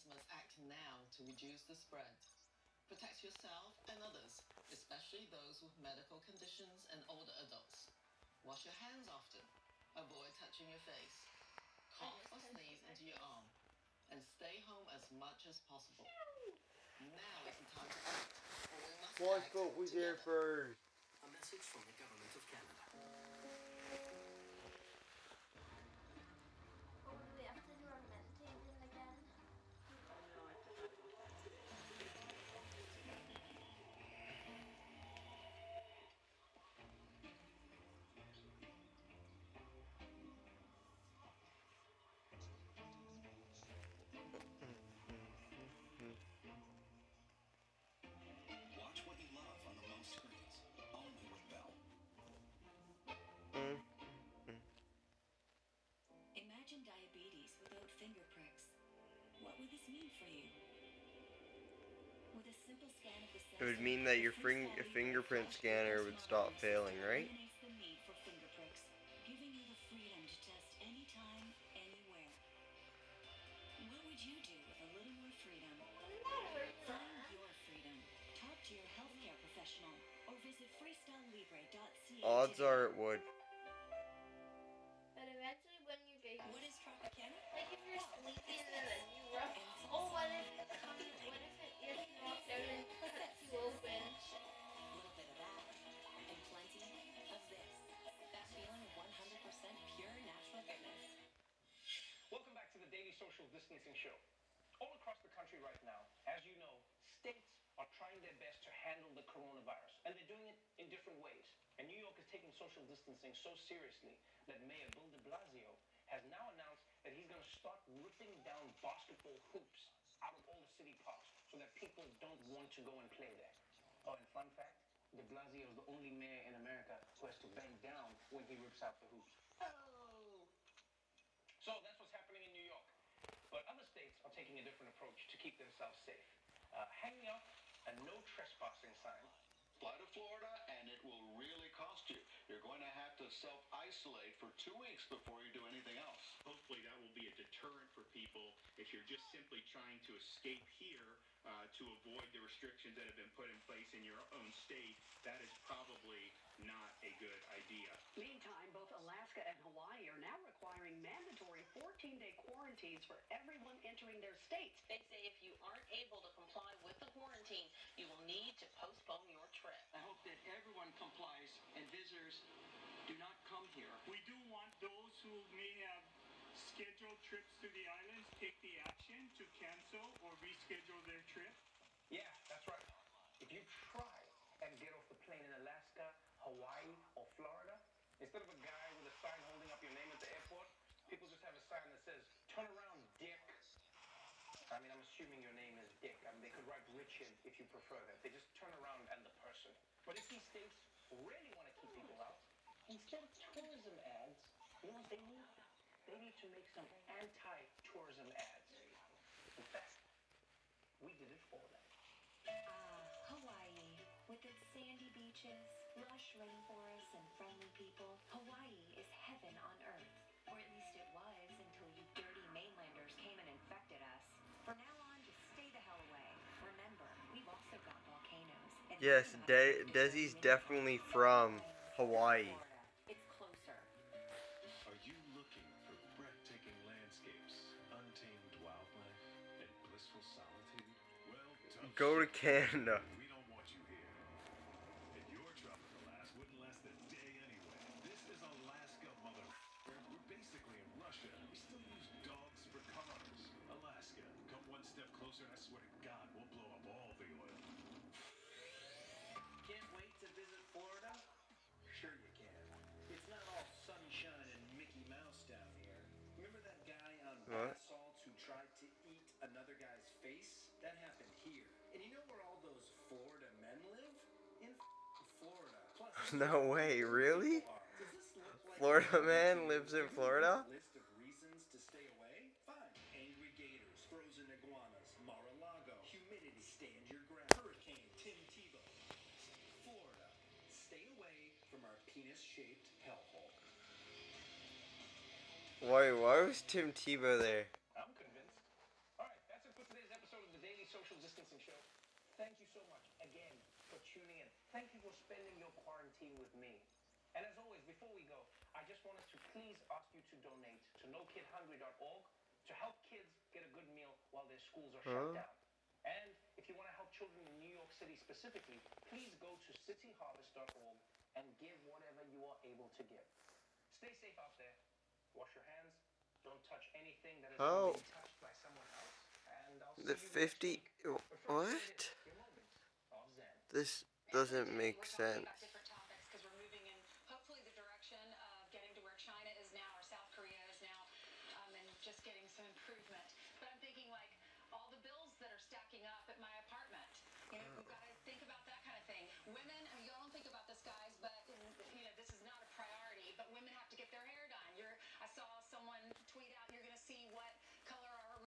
Americans must act now to reduce the spread. Protect yourself and others, especially those with medical conditions and older adults. Wash your hands often. Avoid touching your face. Cough or sneeze into your arm. And stay home as much as possible. Now is the time to act, for we must act who's together. there first? A message from the government of Canada. Oh, do we have to do our meditation again? Watch what you love on the most screens. Only with Bell. Imagine diabetes without finger pricks. What would this mean for you? With a simple scan of the It would mean that your fingerprint scanner would stop failing, right? eliminates the need for finger pricks, giving you the freedom to test anytime, anywhere. What would you do with a little more freedom? Find your freedom. Talk to your healthcare professional or visit freestylelibre.ca. Odds are it would. But eventually when you big, What is Tropicana? like if you're sleeping and then you rush, oh what if it gets knocked out and cuts you open? A little bit of that, and plenty of this. That feeling of 100% pure natural goodness. Welcome back to the Daily Social Distancing Show. All across the country right now, as you know, states are trying their best to handle the coronavirus, and they're doing it in different ways. And New York is taking social distancing so seriously that Mayor Bill de Blasio has now announced that he's going to start ripping down basketball hoops out of all the city parks so that people don't want to go and play there. Oh, and fun fact, de Blasio is the only mayor in America who has to bend down when he rips out the hoops. Oh! So that's what's happening in New York. But other states are taking a different approach to keep themselves safe. Hanging up a no trespassing sign. Fly to Florida, and it will really cost you. You're going to have to self-isolate for 2 weeks before you do anything else. Hopefully that will be a deterrent for people if you're just simply trying to escape here to avoid the restrictions that have been put in place in your own state. That is probably not a good idea. Meantime, both Alaska and Hawaii are now requiring mandatory 14-day quarantines for everyone entering their states. They say if you aren't able to comply with the quarantine, you will need to postpone your trip. I hope that everyone complies and visitors do not come here. We do want those who may have scheduled trips to the islands take the action to cancel or reschedule their trip. Yeah, that's right. If you try and get off the plane in Alaska, Hawaii, or Florida, instead of a guy with a sign holding up your name at the airport, people just have a sign that says, "Turn around, Dick." I mean, I'm assuming your name is Dick. I mean, they could write Richard if you prefer that. They just turn around and the person. But if these states really want to keep people out, instead of tourism ads, you know what they need? They need to make some anti-tourism ads. In fact, we did it for them. Hawaii. With its sandy beaches, lush rainforests, and friendly people, Hawaii is heaven on earth. Or at least it was until you dirty mainlanders came and infected us. From now on, just stay the hell away. Remember, we've also got volcanoes. And Yes, Desi's definitely from Hawaii. It's closer. Are you looking for breathtaking landscapes, untamed wildlife, and blissful solitude? Well, Go to Canada. we don't want you here. And your tropical ass wouldn't last a day anyway. This is Alaska, mother. We're basically in Russia. We still use dogs for cars. Alaska, come one step closer and I swear to God, we'll blow up all the oil. Can't wait to visit Florida? Sure you can. It's not all sunshine and Mickey Mouse down here. Remember that guy on bath salts who tried to eat another guy's face? That happened here. And you know where all those Florida men live? In Florida. Plus, No way, really? does this look like Florida man lives in Florida? list of reasons to stay away? Fine. Angry gators, frozen iguanas, Mar-a-Lago, humidity, stand your ground, hurricane, Tim Tebow. Florida. Stay away from our penis-shaped hellhole. Why was Tim Tebow there? I'm convinced. All right, that's it for today. just wanted to please ask you to donate to NoKidHungry.org to help kids get a good meal while their schools are shut down. And if you want to help children in New York City specifically, please go to cityharvest.org and give whatever you are able to give. Stay safe out there. Wash your hands. Don't touch anything that has been touched by someone else. And I'll see The you next 50... week. What? Your moment of Zen. This doesn't make sense.